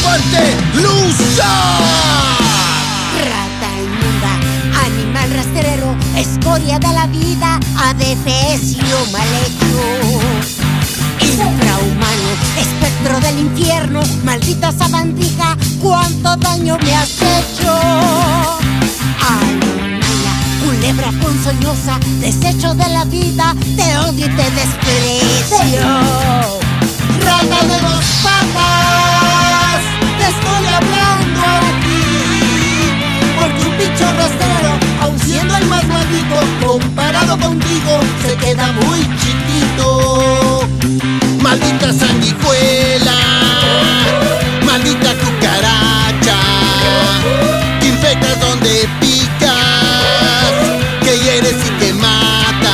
¡Aguante, Lusa! Rata inmunda, animal rastrero, escoria de la vida, adefesio mal hecho. Infrahumano, espectro del infierno, maldita sabandija, cuánto daño me has hecho. Alumnaya, culebra ponzoñosa, desecho de la vida, te odio y te desprecio. Rata de dos patas, te estoy hablando a ti, porque un bicho rastrero, aun siendo el más maldito, comparado contigo, se queda muy chiquito. Maldita sanguijuela, maldita cucaracha, que infectas donde picas, que hieres y que matas.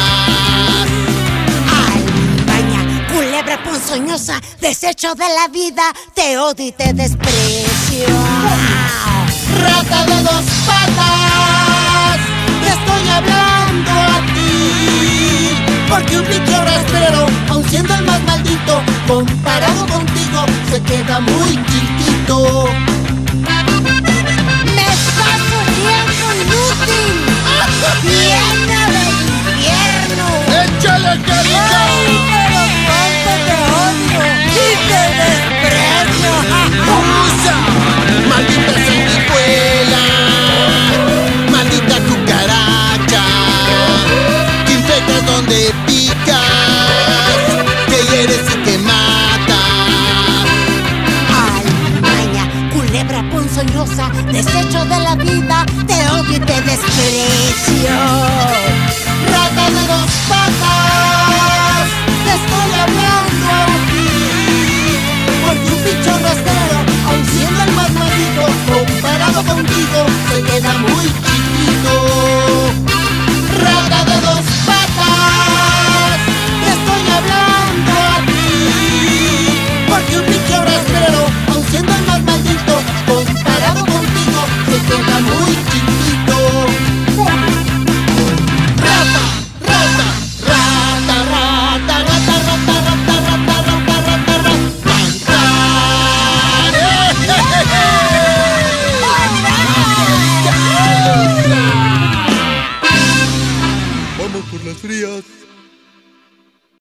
Albaña, culebra ponzoñosa, desecho de la vida, te odio y te desprecio. Rata de dos patas, te estoy hablando a ti, porque un bicho rastrero, aun siendo el más maldito, comparado contigo, se queda muy chiquito. ¡Me estás odiando, inútil! ¡Llena del infierno! ¡Échale, carita! ¡Ay, pero cuánto te odio y te desprecio! ¡Lusa! Maldita sanguijuela, maldita cucaracha, que infectas donde picas, que hieres y que matas. Almaña, culebra ponzoñosa, desecho de la vida, te odio y te desprecio. Rata de dos patas, te estoy hablando a ti, porque un bicho rastrero, aun siendo el más maldito, comparado contigo, se queda muy chiquito. Rata de dos patas, te estoy hablando a ti, porque un bicho rastrero, aun siendo el más maldito, comparado contigo, se queda muy chiquito. Rata, rata, rata, rata, rata, rata, rata, rata, rata, rata, Vamos por las frías.